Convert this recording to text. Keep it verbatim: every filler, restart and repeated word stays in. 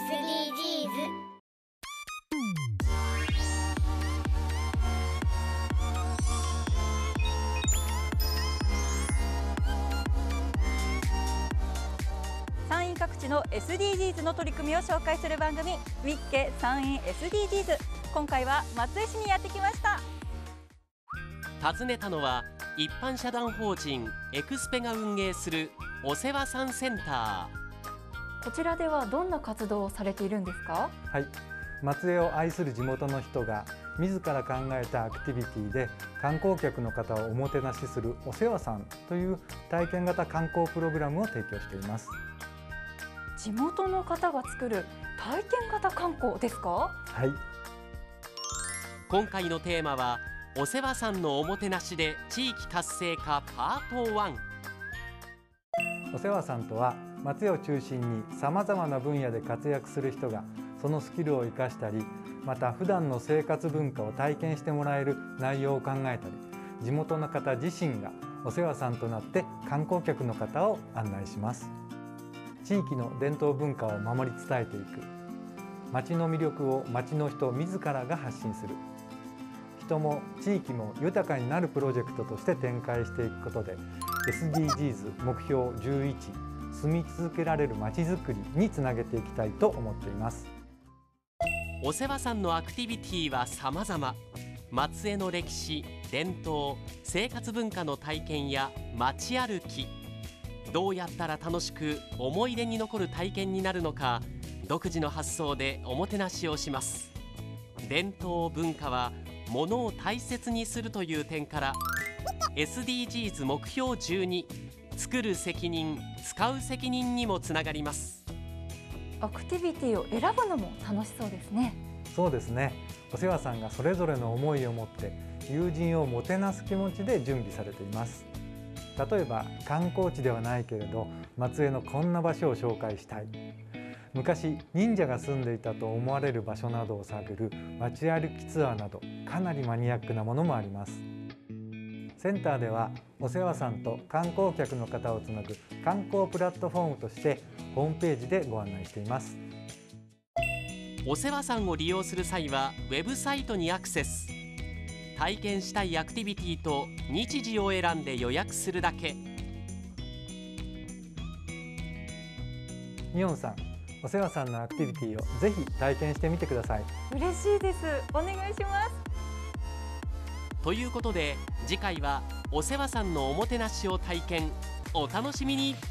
ディージーズ。 山陰各地の エスディージーズ の取り組みを紹介する番組、ウィッケ山陰 エスディージーズ。今回は松江市にやってきました。 訪ねたのは一般社団法人エクスペが運営するお世話さんセンター。こちらではどんな活動をされているんですか？ はい、松江を愛する地元の人が自ら考えたアクティビティで観光客の方をおもてなしするお世話さんという体験型観光プログラムを提供しています。 地元の方が作る体験型観光ですか？ はい。 今回のテーマはお世話さんのおもてなしで地域活性化パートワン。 お世話さんとは松江を中心にさまざまな分野で活躍する人がそのスキルを生かしたり、また普段の生活文化を体験してもらえる内容を考えたり、地元の方自身がお世話さんとなって観光客の方を案内します。地域の伝統文化を守り伝えていく、町の魅力を町の人自らが発信する、人も地域も豊かになるプロジェクトとして展開していくことで エスディージーズ 目標じゅういち、住み続けられるまちづくりにつなげていきたいと思っています。 お世話さんのアクティビティは様々。松江の歴史、伝統、生活文化の体験や街歩き、どうやったら楽しく思い出に残る体験になるのか、独自の発想でおもてなしをします。伝統文化は物を大切にするという点から エスディージーズ 目標じゅうに、作る責任、使う責任にもつながります。 アクティビティを選ぶのも楽しそうですね。 そうですね。お世話さんがそれぞれの思いを持って友人をもてなす気持ちで準備されています。例えば観光地ではないけれど松江のこんな場所を紹介したい、昔忍者が住んでいたと思われる場所などを探る街歩きツアーなど、かなりマニアックなものもあります。センターではお世話さんと観光客の方をつなぐ観光プラットフォームとしてホームページでご案内しています。 お世話さんを利用する際はウェブサイトにアクセス、体験したいアクティビティと日時を選んで予約するだけ。 イオンさん、お世話さんのアクティビティをぜひ体験してみてください。 嬉しいです。お願いします。 ということで次回はお世話さんのおもてなしを体験、お楽しみに。